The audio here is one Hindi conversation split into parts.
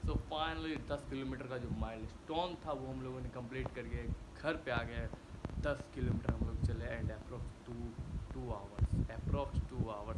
सो फाइनली 10 किलोमीटर का जो माइलस्टोन था वो हम लोगों ने कंप्लीट करके घर पे आ गए। 10 किलोमीटर हम लोग चले and approx 2 hours.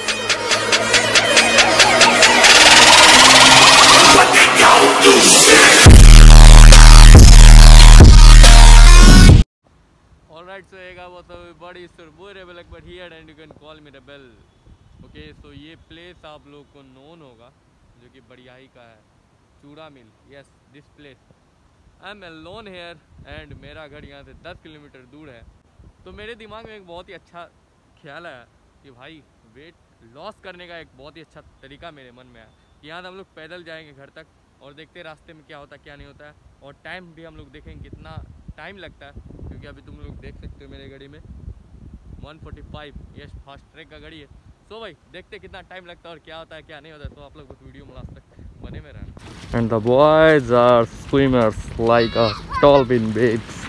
Alright, so hey guys, what's up everybody? It's your boy Rebel Akbar here and you can call me Rebel. Okay, so ये प्लेस आप लोग को नोन होगा जो कि बड़ियाही का है, चूड़ा मिल। Yes, this place I am alone here and मेरा घर यहाँ से 10 किलोमीटर दूर है। तो मेरे दिमाग में एक बहुत ही अच्छा ख्याल है कि भाई वेट लॉस करने का एक बहुत ही अच्छा तरीका मेरे मन में है कि यहाँ से हम लोग पैदल जाएंगे घर तक और देखते हैं रास्ते में क्या होता है क्या नहीं होता है, और टाइम भी हम लोग देखेंगे कितना टाइम लगता है, क्योंकि अभी तुम लोग देख सकते हो मेरे गाड़ी में 145 यस फास्ट ट्रैक का गाड़ी है। सो भाई देखते कितना टाइम लगता है और क्या होता है क्या नहीं होता है। तो आप लोग उस वीडियो में लास्ट तक बने में रहना। And the boys are swimmers like a dolphin babes.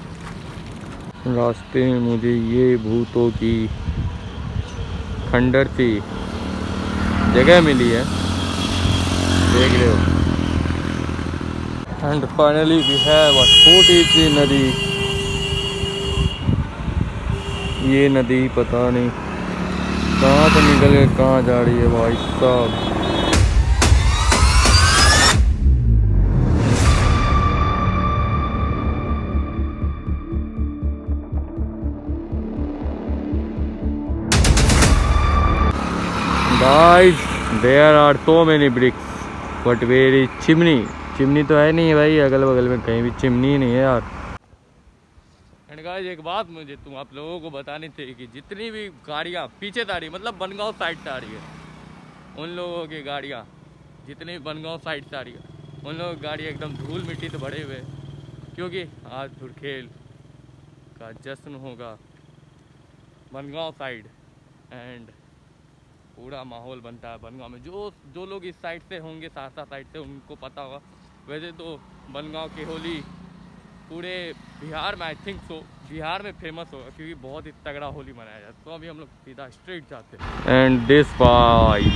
रास्ते में मुझे ये भूतों की खंडर सी जगह मिली है, देख रहे हो। And finally we have a छोटी सी नदी। ये नदी पता नहीं कहाँ से निकल के कहाँ जा रही है भाई साहब। Guys, there are so many bricks, but where is chimney? Chimney तो है नहीं भाई, अगल बगल में कहीं भी चिमनी नहीं है यार। एंड गाइस एक बात मुझे तुम आप लोगों को बतानी थी कि जितनी भी गाड़ियाँ पीछे से आ रही है, मतलब बनगांव साइड से आ रही है, उन लोगों की गाड़ियाँ जितनी भी बनगांव साइड से आ रही है उन लोगों की गाड़ी एकदम धूल मिट्टी से भरे हुए, क्योंकि आज धुरखेल का जश्न होगा बनगांव साइड एंड पूरा माहौल बनता है बनगांव में। जो लोग इस साइड से होंगे, सहरसा साइड से, उनको पता होगा। वैसे तो बनगांव की होली पूरे बिहार में आई थिंक सो बिहार में फेमस होगा, क्योंकि बहुत ही तगड़ा होली मनाया जाता है। तो अभी हम लोग सीधा स्ट्रेट जाते हैं। And this vibe,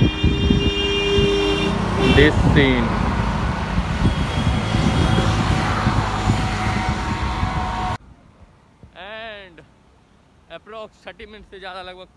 this scene, and approx 30 minute से ज़्यादा, लगभग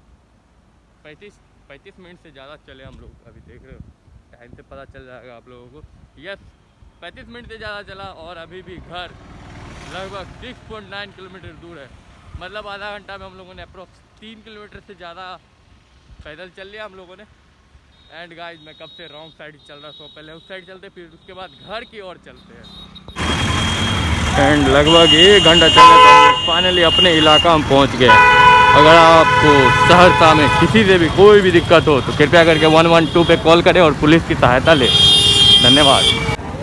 35 मिनट से ज़्यादा चले हम लोग। अभी देख रहे हो टाइम से पता चल जाएगा आप लोगों को। यस 35 मिनट से ज़्यादा चला और अभी भी घर लगभग 6.9 किलोमीटर दूर है। मतलब आधा घंटा में हम लोगों ने अप्रोक्स 3 किलोमीटर से ज़्यादा पैदल चल लिया हम लोगों ने। एंड गाइस मैं कब से रॉन्ग साइड चल रहा, सो पहले उस साइड चलते फिर उसके बाद घर की ओर चलते हैं। एंड लगभग 1 घंटा चलने पर फाइनली अपने इलाका में पहुँच गए। अगर आपको सहरसा में किसी से भी कोई भी दिक्कत हो तो कृपया करके 112 पे कॉल करें और पुलिस की सहायता लें। धन्यवाद।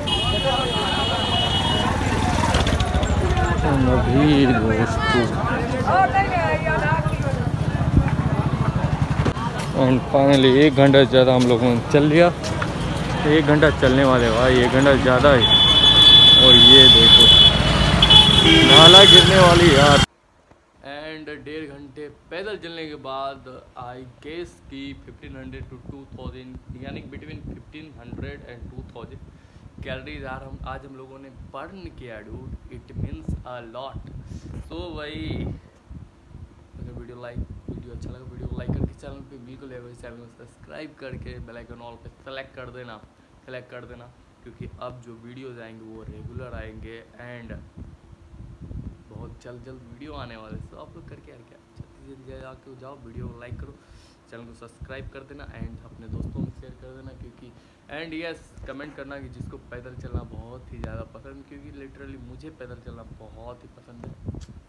अभी दोस्तों एंड फाइनली 1 घंटा से ज़्यादा हम लोगों ने चल लिया। 1 घंटा चलने वाले भाई, 1 घंटा ज़्यादा है। और ये देखो नाला गिरने वाली यार। एंड 1.5 घंटे पैदल चलने के बाद आई गेस कि 1500 to 2000 यानी बिटवीन 1500 एंड 2000 कैलोरीज आज हम लोगों ने बर्न किया dude. It means a lot. तो भाई अगर वीडियो अच्छा लगा वीडियो को लाइक करके चैनल पे बिल्कुल चैनल को सब्सक्राइब करके बेल आइकन ऑल पे सेलेक्ट कर देना, क्योंकि अब जो वीडियोज़ आएंगे वो रेगुलर आएंगे एंड बहुत जल्द वीडियो आने वाले। तो आप लोग करके यार क्या जल्दी जाके जाओ, वीडियो को लाइक करो, चैनल को सब्सक्राइब कर देना एंड अपने दोस्तों में शेयर कर देना। क्योंकि एंड यस कमेंट करना कि जिसको पैदल चलना बहुत ही ज़्यादा पसंद, क्योंकि लिटरली मुझे पैदल चलना बहुत ही पसंद है।